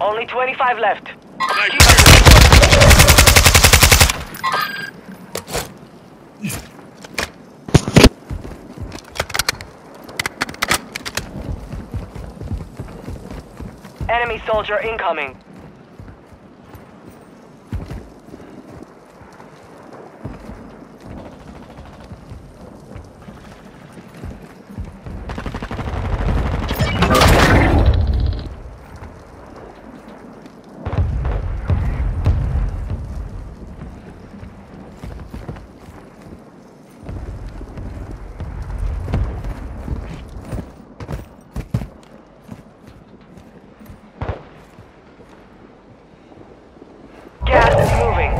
Only 25 left. Enemy soldier incoming. Gas is moving.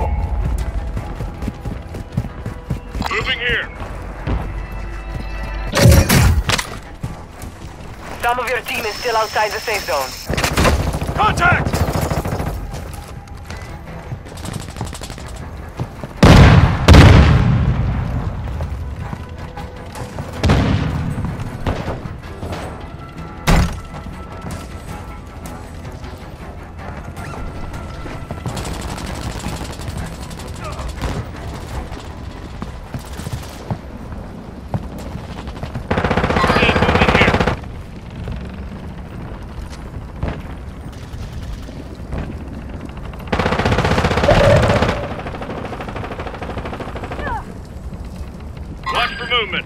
Moving here. Some of your team is still outside the safe zone. Contact! Watch for movement.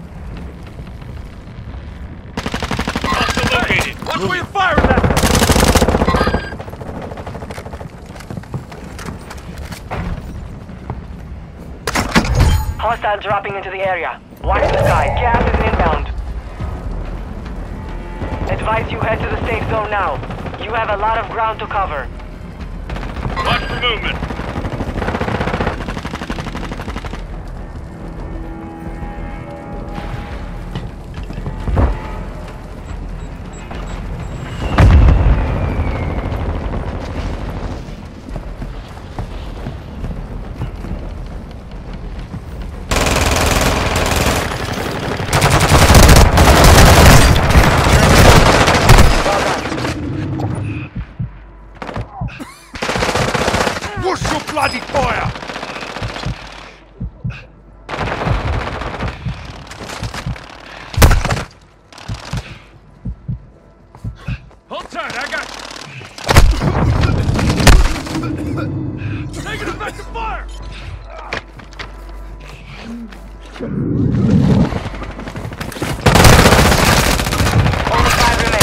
Hostile located. Watch where you're firing at. Hostile dropping into the area. Watch the sky. Gas is inbound. Advise you head to the safe zone now. You have a lot of ground to cover. Watch for movement. Push your bloody fire! Hold tight, I got you. Taking effective fire! Only 5 remain.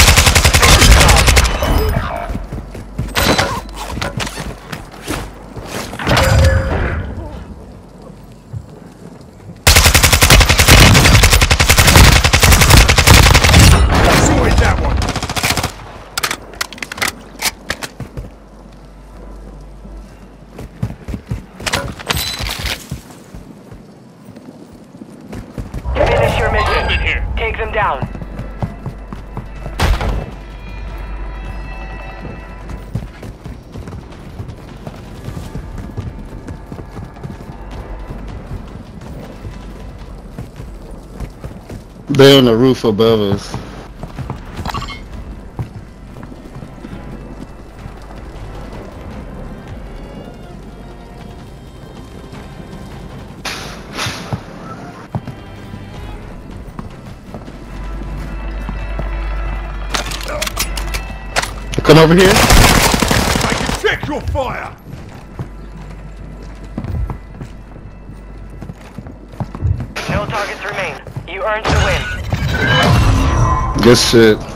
Finish your mission. Here. Take them down. They're on the roof above us. Come over here. I can check your fire! No targets remain. You earned the win. Good shit.